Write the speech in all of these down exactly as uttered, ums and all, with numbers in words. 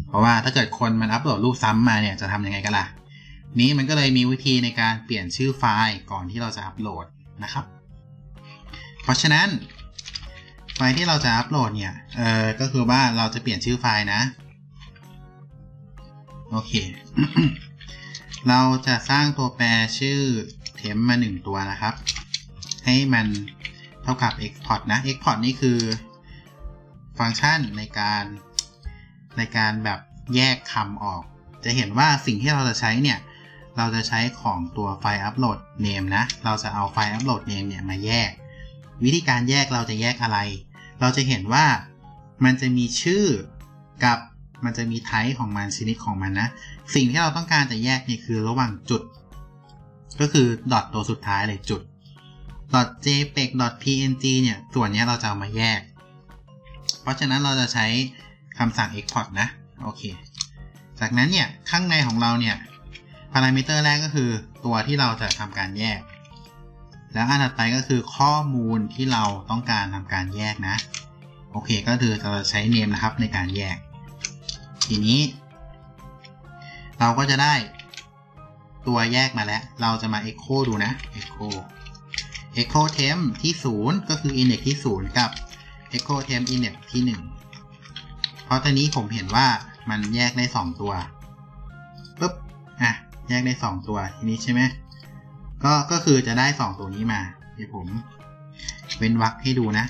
เพราะว่าถ้าเกิดคนมันอัปโหลดรูปซ้ำมาเนี่ยจะทำยังไงกันล่ะนี้มันก็เลยมีวิธีในการเปลี่ยนชื่อไฟล์ก่อนที่เราจะอัปโหลดนะครับเพราะฉะนั้นไฟล์ที่เราจะอัปโหลดเนี่ยเออก็คือว่าเราจะเปลี่ยนชื่อไฟล์นะโอเค เราจะสร้างตัวแปรชื่อ temp มาหนึ่งตัวนะครับให้มันเท่ากับ export นะ export นี่คือฟังก์ชันในการในการแบบแยกคำออกจะเห็นว่าสิ่งที่เราจะใช้เนี่ยเราจะใช้ของตัวไฟล์ upload name นะเราจะเอาไฟล์ upload name เนี่ยมาแยกวิธีการแยกเราจะแยกอะไรเราจะเห็นว่ามันจะมีชื่อกับมันจะมี type ของมันชนิดของมันนะสิ่งที่เราต้องการจะแยกเนี่ยคือระหว่างจุดก็คือ dot ตัวสุดท้ายเลยจุด .jpeg .png เนี่ยส่วนนี้เราจะเอามาแยกเพราะฉะนั้นเราจะใช้คำสั่ง export นะโอเคจากนั้นเนี่ยข้างในของเราเนี่ยพารามิเตอร์แรกก็คือตัวที่เราจะทำการแยกแล้วอันถัดไปก็คือข้อมูลที่เราต้องการทำการแยกนะโอเคก็คือเราจะใช้ name นะครับในการแยกทีนี้เราก็จะได้ตัวแยกมาแล้วเราจะมา echo ดูนะ echo echo temp ที่ศูนย์ก็คือ index ที่ศูนย์กับ echo temp index ที่หนึ่งเพราะตอนนี้ผมเห็นว่ามันแยกได้สองตัวปุ๊บอ่ะแยกได้สองตัวทีนี้ใช่ไหมก็ก็คือจะได้สองตัวนี้มาเดี๋ยวผมเว้นวรรคให้ดูนะ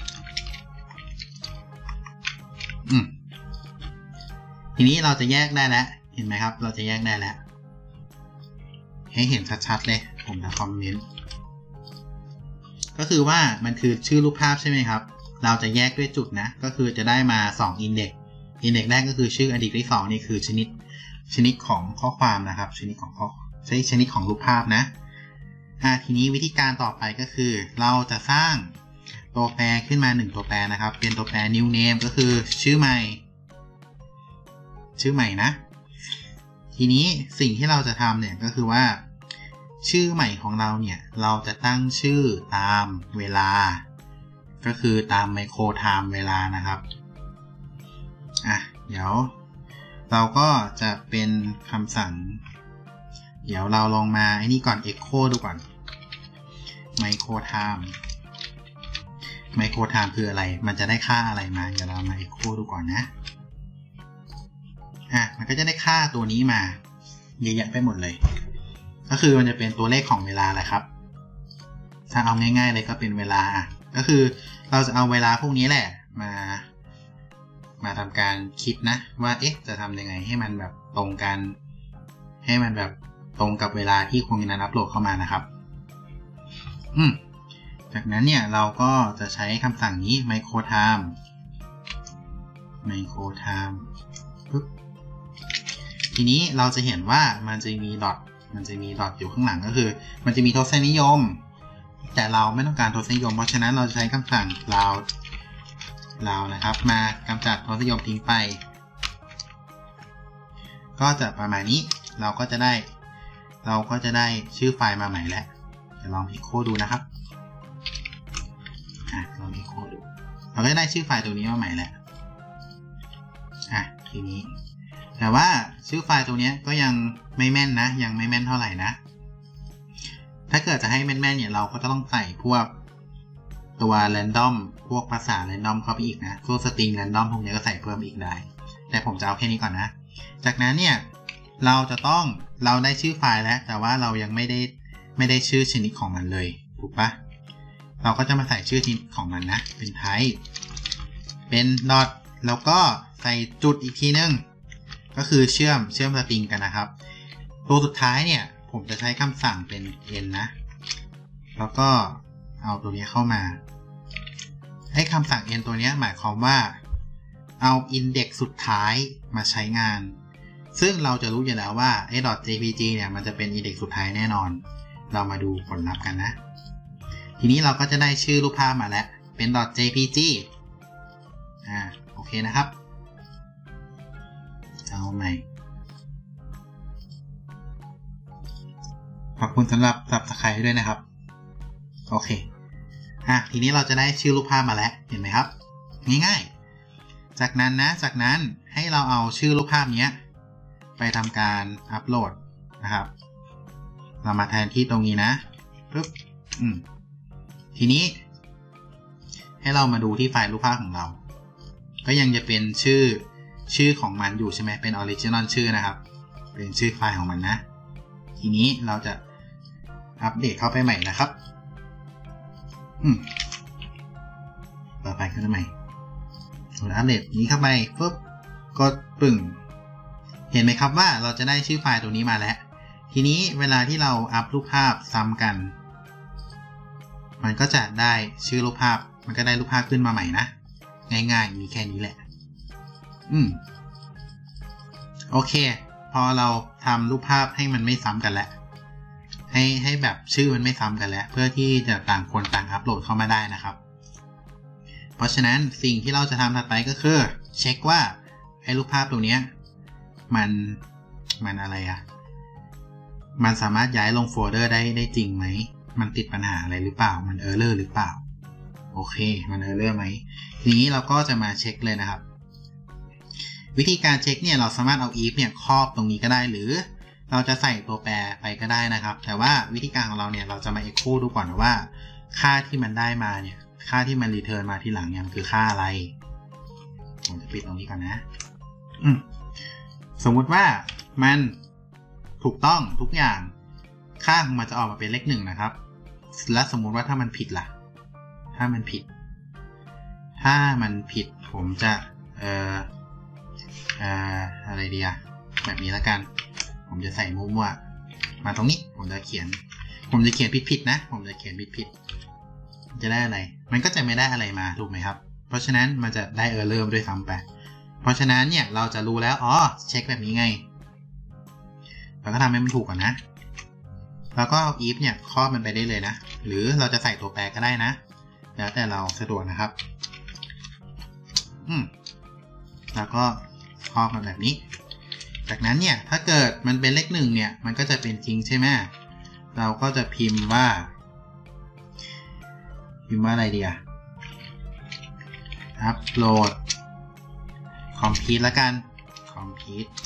อืมทีนี้เราจะแยกได้แล้วเห็นไหมครับเราจะแยกได้แล้วให้เห็นชัดๆเลยผมจะคอมเมนต์ก็คือว่ามันคือชื่อรูปภาพใช่ไหมครับเราจะแยกด้วยจุดนะก็คือจะได้มาสอง index index แรกก็คือชื่อ index ที่สองนี่คือชนิดชนิดของข้อความนะครับชนิดของข้อใช้ชนิดของรูปภาพนะอ่าทีนี้วิธีการต่อไปก็คือเราจะสร้างตัวแปรขึ้นมาหนึ่งตัวแปรนะครับเป็นตัวแปร new name ก็คือชื่อใหม่ชื่อใหม่นะทีนี้สิ่งที่เราจะทำเนี่ยก็คือว่าชื่อใหม่ของเราเนี่ยเราจะตั้งชื่อตามเวลาก็คือตามไมโครไทม์เวลานะครับอ่ะเดี๋ยวเราก็จะเป็นคำสั่งเดี๋ยวเราลองมาไอ้นี่ก่อน echo ดูก่อน micro time micro time คืออะไรมันจะได้ค่าอะไรมาเดี๋ยวเรามา echo ดูก่อนนะอ่ะมันก็จะได้ค่าตัวนี้มาเยอะแยะไปหมดเลยก็คือมันจะเป็นตัวเลขของเวลาแหละครับถ้าเอาง่ายๆเลยก็เป็นเวลาก็คือเราจะเอาเวลาพวกนี้แหละมามาทำการคิดนะว่าเอ๊ะจะทำยังไงให้มันแบบตรงกันให้มันแบบตรงกับเวลาที่คนนั้นอัปโหลดเข้ามานะครับอืมจากนั้นเนี่ยเราก็จะใช้คำสั่งนี้ micro time micro time ปุ๊บทีนี้เราจะเห็นว่ามันจะมีดอทมันจะมีดอทอยู่ข้างหลังก็คือมันจะมีทศนิยมแต่เราไม่ต้องการทศนิยมเพราะฉะนั้นเราจะใช้คำสั่ง round round นะครับมากำจัดทศนิยมทิ้งไปก็จะประมาณนี้เราก็จะได้เราก็จะได้ชื่อไฟล์มาใหม่แล้วจะลอง echo ดูนะครับอ่ะลอง echo ดูเราก็จะได้ชื่อไฟล์ตัวนี้มาใหม่แล้วอ่ะทีนี้แต่ว่าชื่อไฟล์ตัวนี้ก็ยังไม่แม่นนะยังไม่แม่นเท่าไหร่นะถ้าเกิดจะให้แม่นๆเนี่ยเราก็ต้องใส่พวกตัว random พวกภาษา random เข้าไปอีกนะพวก string random พวกนี้ก็ใส่เพิ่มอีกได้แต่ผมจะเอาแค่นี้ก่อนนะจากนั้นเนี่ยเราจะต้องเราได้ชื่อไฟล์แล้วแต่ว่าเรายังไม่ได้ไม่ได้ชื่อชนิดของมันเลยถูกปะเราก็จะมาใส่ชื่อชนิดของมันนะเป็น type เป็น dot แล้วก็ใส่จุดอีกทีนึงก็คือเชื่อมเชื่อมสตริงกันนะครับตัวสุดท้ายเนี่ยผมจะใช้คำสั่งเป็น n นะแล้วก็เอาตัวนี้เข้ามาให้คำสั่ง n ตัวนี้หมายความว่าเอา index สุดท้ายมาใช้งานซึ่งเราจะรู้อยู่แล้วว่าไอ้ .jpg เนี่ยมันจะเป็น index สุดท้ายแน่นอนเรามาดูผลลัพธ์กันนะทีนี้เราก็จะได้ชื่อรูปภาพมาแล้วเป็น .jpg อ่าโอเคนะครับเอาใหม่ขอบคุณสำหรับ Subscribe ด้วยนะครับโอเคอ่ะทีนี้เราจะได้ชื่อรูปภาพมาแล้วเห็นไหมครับง่ายๆจากนั้นนะจากนั้นให้เราเอาชื่อรูปภาพนี้ไปทำการอัปโหลดนะครับเรามาแทนที่ตรงนี้นะปึ๊บอืมทีนี้ให้เรามาดูที่ไฟล์รูปภาพของเราก็ยังจะเป็นชื่อชื่อของมันอยู่ใช่ไหมเป็นออริจินอลชื่อนะครับเป็นชื่อไฟล์ของมันนะทีนี้เราจะอัปเดตเข้าไปใหม่นะครับอืมต่อไปเข้าไปใหม่อัปเดตนี้เข้าไปปุ๊บกดปึ่งเห็นไหมครับว่าเราจะได้ชื่อไฟล์ตัวนี้มาแล้วทีนี้เวลาที่เราอัพรูปภาพซ้ำกันมันก็จะได้ชื่อรูปภาพมันก็ได้รูปภาพขึ้นมาใหม่นะง่ายๆมีแค่นี้แหละอืมโอเคพอเราทำรูปภาพให้มันไม่ซ้ำกันแล้วให้ให้แบบชื่อมันไม่ซ้ำกันแล้วเพื่อที่จะต่างคนต่างอัปโหลดเข้ามาได้นะครับเพราะฉะนั้นสิ่งที่เราจะทำถัดไปก็คือเช็คว่าไอ้รูปภาพตัวนี้มันมันอะไรอะมันสามารถย้ายลงโฟลเดอร์ได้ได้จริงไหมมันติดปัญหาอะไรหรือเปล่ามันเออร์เลอร์หรือเปล่าโอเคมันเออร์เลอร์ไหมทีนี้เราก็จะมาเช็คเลยนะครับวิธีการเช็คเนี่ยเราสามารถเอา if เนี่ยครอบตรงนี้ก็ได้หรือเราจะใส่ตัวแปรไปก็ได้นะครับแต่ว่าวิธีการของเราเนี่ยเราจะมา echo ดูก่อนว่าค่าที่มันได้มาเนี่ยค่าที่มัน return มาทีหลังเนี่ยมันคือค่าอะไรผมจะปิดตรงนี้ก่อนนะอืมสมมุติว่ามันถูกต้องทุกอย่างค่าของมันจะออกมาเป็นเลขหนึ่งนะครับและสมมุติว่าถ้ามันผิดล่ะถ้ามันผิดถ้ามันผิดผมจะเอ่อเอ่ออะไรดีอะแบบนี้แล้วกันผมจะใส่มั่วๆมาตรงนี้ผมจะเขียนผมจะเขียนผิดๆนะผมจะเขียนผิดๆจะได้อะไรมันก็จะไม่ได้อะไรมาถูกไหมครับเพราะฉะนั้นมันจะได้เออร์เลอร์ด้วยซ้ำไปเพราะฉะนั้นเนี่ยเราจะรู้แล้วอ๋อเช็คแบบนี้ไงเราก็ทำให้มันถูกก่อนนะแล้วก็ if เนี่ยครอบมันไปได้เลยนะหรือเราจะใส่ตัวแปรก็ได้นะแล้วแต่เราสะดวกนะครับอืมแล้วก็ครอบมันแบบนี้จากนั้นเนี่ยถ้าเกิดมันเป็นเลขหนึ่งเนี่ยมันก็จะเป็นจริงใช่ไหมเราก็จะพิมพ์ว่าพิมพ์ว่าอะไรดีอะอัปโหลดคอมพิวต์แล้วกันคอมพิวต์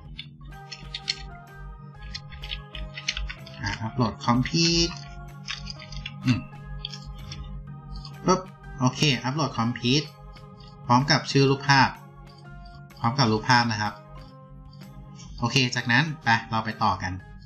อัปโหลดคอมพิวต์อืมปุ๊บโอเคอัปโหลดคอมพิวต์พร้อมกับชื่อรูปภาพพร้อมกับรูปภาพนะครับโอเคจากนั้นไปเราไปต่อกัน